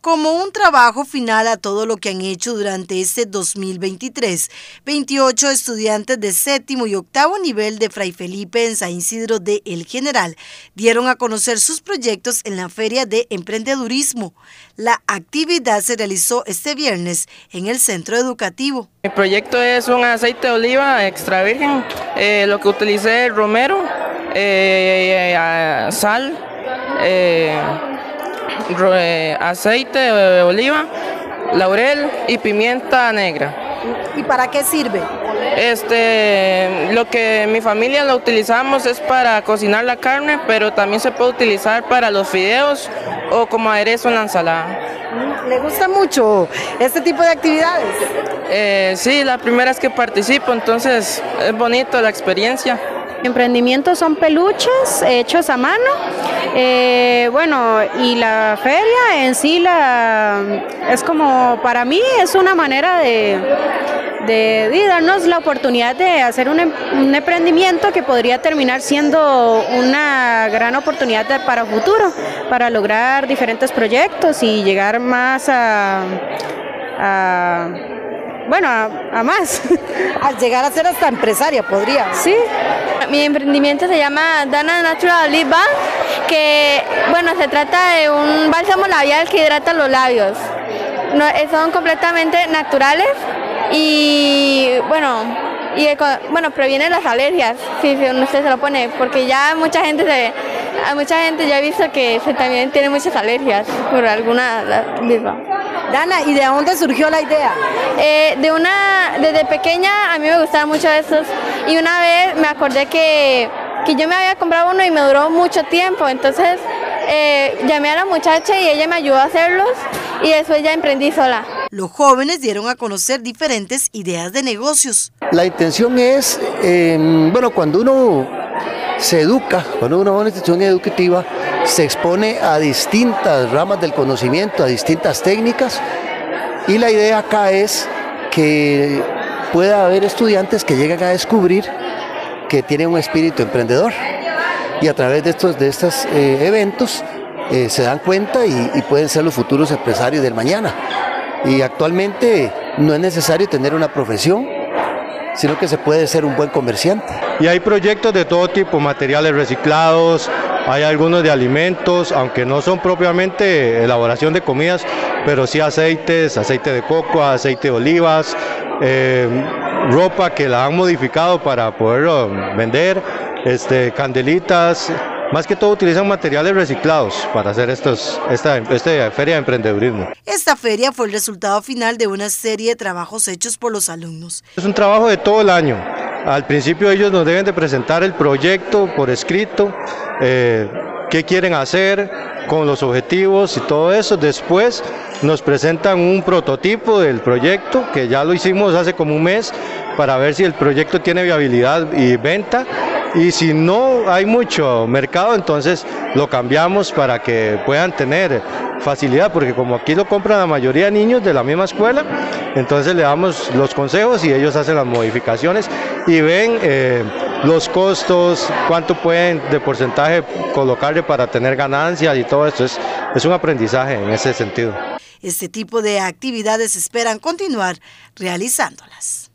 Como un trabajo final a todo lo que han hecho durante este 2023, 28 estudiantes de séptimo y octavo nivel de Fray Felipe en San Isidro de El General dieron a conocer sus proyectos en la Feria de Emprendedurismo. La actividad se realizó este viernes en el centro educativo. Mi proyecto es un aceite de oliva extra virgen, lo que utilicé es romero, sal, aceite de oliva, laurel y pimienta negra. ¿Y para qué sirve? Lo que mi familia lo utilizamos es para cocinar la carne, pero también se puede utilizar para los fideos o como aderezo en la ensalada. ¿Le gusta mucho este tipo de actividades? Sí, la primera vez que participo, entonces es bonito la experiencia. Emprendimientos son peluches hechos a mano, y la feria en sí es como, para mí es una manera de darnos la oportunidad de hacer un emprendimiento que podría terminar siendo una gran oportunidad para el futuro, para lograr diferentes proyectos y llegar más a más. Al llegar a ser hasta empresaria, ¿podría? Sí. Mi emprendimiento se llama Dana Natural Lip Balm, que se trata de un bálsamo labial que hidrata los labios. Son completamente naturales y previenen las alergias si usted se lo pone, porque ya mucha gente ya he visto que también tiene muchas alergias por alguna misma. Dana, ¿y de dónde surgió la idea? Desde pequeña a mí me gustaban mucho estos y una vez me acordé que yo me había comprado uno y me duró mucho tiempo, entonces llamé a la muchacha y ella me ayudó a hacerlos y después ya emprendí sola. Los jóvenes dieron a conocer diferentes ideas de negocios. La intención es, cuando uno se educa, cuando uno va a una institución educativa, se expone a distintas ramas del conocimiento, a distintas técnicas, y la idea acá es que pueda haber estudiantes que lleguen a descubrir que tienen un espíritu emprendedor, y a través de estos eventos se dan cuenta y pueden ser los futuros empresarios del mañana. Y actualmente no es necesario tener una profesión, sino que se puede ser un buen comerciante. Y hay proyectos de todo tipo, materiales reciclados, hay algunos de alimentos, aunque no son propiamente elaboración de comidas, pero sí aceites, aceite de coco, aceite de olivas, ropa que la han modificado para poderlo vender, candelitas. Más que todo utilizan materiales reciclados para hacer esta feria de emprendedurismo. Esta feria fue el resultado final de una serie de trabajos hechos por los alumnos. Es un trabajo de todo el año. Al principio ellos nos deben de presentar el proyecto por escrito, qué quieren hacer, con los objetivos y todo eso. Después nos presentan un prototipo del proyecto, que ya lo hicimos hace como un mes, para ver si el proyecto tiene viabilidad y venta. Y si no hay mucho mercado, entonces lo cambiamos para que puedan tener facilidad, porque como aquí lo compran la mayoría de niños de la misma escuela, entonces le damos los consejos y ellos hacen las modificaciones y ven los costos, cuánto pueden de porcentaje colocarle para tener ganancias y todo esto. Es un aprendizaje en ese sentido. Este tipo de actividades esperan continuar realizándolas.